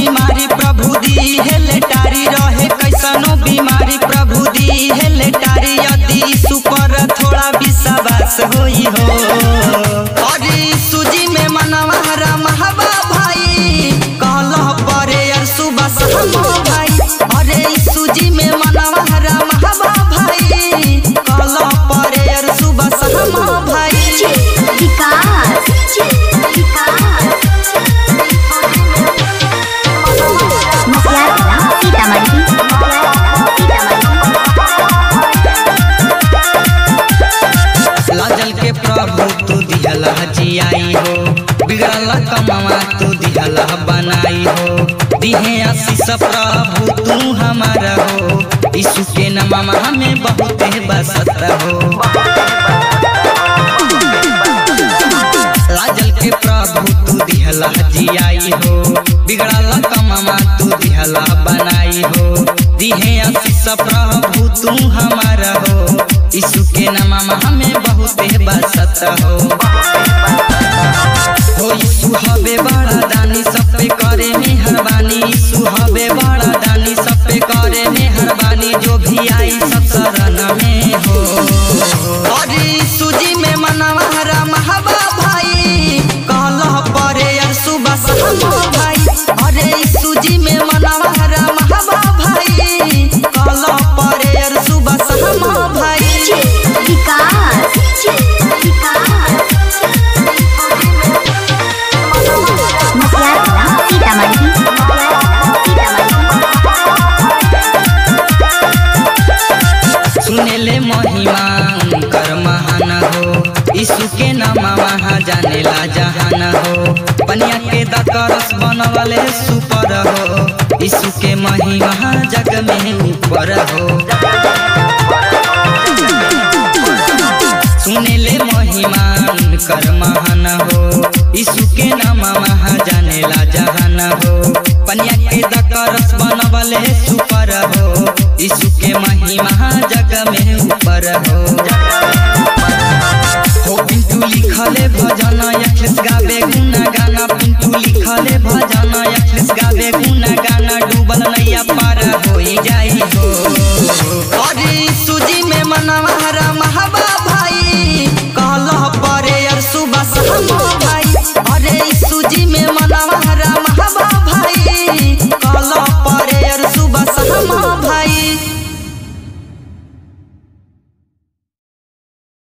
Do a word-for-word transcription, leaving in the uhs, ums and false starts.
बीमारी प्रभु दी है लेटारी रहे कैसनो बीमारी प्रभु दी है लेटारी यदि यीशु पर थोड़ा विश्वास होई हो और यीशु जी में मनवा रमहबा भाई कहलह परे यार सुबह शाम भाई और यीशु जी में मनवा रमहबा भाई कहलह परे यार सुबह शाम भाई विकास लाजल के प्रभु तू दिहला जियाई हो बिगड़ल कमवा तू दिहला बनाई हो दिहे आशीष प्रभु तू हमारा हो यीशु के नाम हमें बहुत बसत हो लाजल के प्रभु तू दिहला जियाई हो बिगड़ल कमवा तू दिहला बनाई हो दिहे आशीष प्रभु तू हमारा हो यीशु के नाम हमें बहुत बसत हो हो यीशु हबे बड़ा दानी सब पे करे मेहरबानी यीशु हबे बड़ा दानी सब पे करे मेहरबानी जो भी आई सब शरण में हो और यीशु जी में मनवा रमहबा भाई कहलह परे यार सुबह शाम भाई और यीशु जी में मनवा रमहबा भाई कहलह परे यार सुबह शाम भाई विकास सुनेले महिमा कर महान हो यीशु के नाम वहाँ जाने ला जहान हो पनिया के दकरस बनवाले सुपर हो यीशु के महिमा जग में ऊपर हो सुनेले महिमा कर महान हो यीशु के नाम वहाँ जाने ला जहान हो पनिया के दकरस बनवाले सुपर हो यीशु के महिमा जग में ऊपर हो हो पिंटू लिखले भजन अखिलेश गावे गुना गाना पिंटू लिखले भजन अखिलेश गावे गुना गाना डूबल नैया पार हो जाई हो